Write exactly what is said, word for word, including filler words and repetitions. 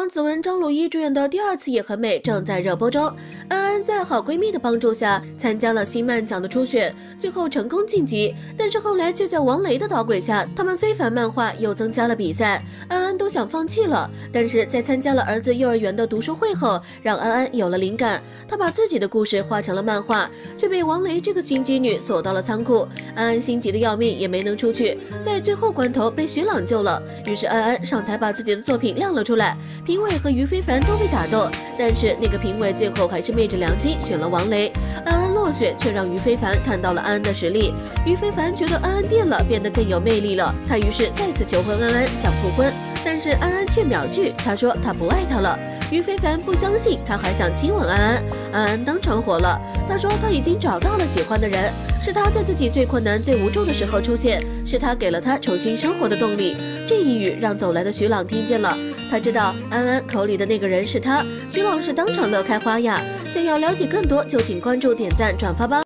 子文、张鲁一主演的第二次也很美正在热播中。安安在好闺蜜的帮助下参加了新漫奖的初选，最后成功晋级。但是后来却在王雷的捣鬼下，他们非凡漫画又增加了比赛，安安都想放弃了。但是在参加了儿子幼儿园的读书会后，让安安有了灵感，她把自己的故事画成了漫画，却被王雷这个心机女锁到了仓库。安安心急的要命，也没能出去，在最后关头被徐朗救了。于是安安上台把自己的作品亮了出来，评委和于非凡都被打动，但是那个评委最后还是昧着良心选了王雷。安安落选，却让于非凡看到了安安的实力。于非凡觉得安安变了，变得更有魅力了，他于是再次求婚安安，想复婚，但是安安却秒拒，他说他不爱他了。于非凡不相信，他还想亲吻安安，安安当场火了，他说他已经找到了喜欢的人，是他在自己最困难、最无助的时候出现，是他给了他重新生活的动力。这一语让走来的徐朗听见了，他知道安安口里的那个人是他。徐朗是当场乐开花呀！想要了解更多，就请关注、点赞、转发吧。